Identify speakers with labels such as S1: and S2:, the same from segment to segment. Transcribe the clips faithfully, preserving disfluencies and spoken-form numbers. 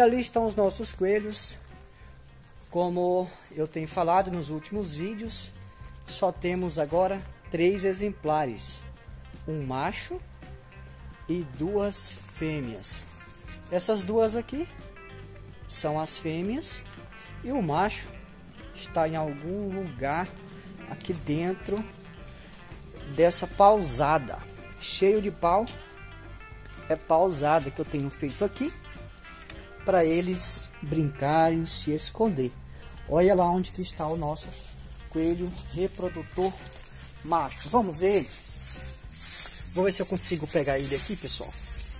S1: ali estão os nossos coelhos. Como eu tenho falado nos últimos vídeos, só temos agora três exemplares, um macho e duas fêmeas. Essas duas aqui são as fêmeas e o macho está em algum lugar aqui dentro dessa pausada, cheio de pau. É pausada que eu tenho feito aqui para eles brincarem, se esconder. Olha lá onde que está o nosso coelho reprodutor macho. Vamos ver ele. Vou ver se eu consigo pegar ele aqui, pessoal.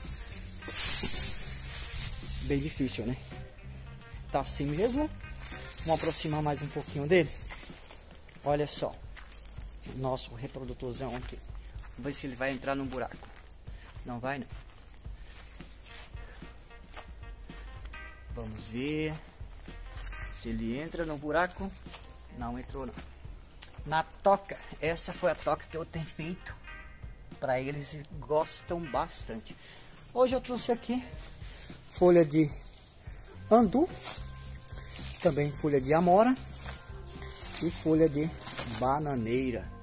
S1: Bem difícil, né? Tá assim mesmo. Vamos aproximar mais um pouquinho dele. Olha só. Nosso reprodutorzão aqui. Vamos ver se ele vai entrar no buraco. Não vai, não. Vamos ver se ele entra no buraco. Não entrou, não. Na toca, essa foi a toca que eu tenho feito para eles e gostam bastante. Hoje eu trouxe aqui folha de andu, também folha de amora e folha de bananeira.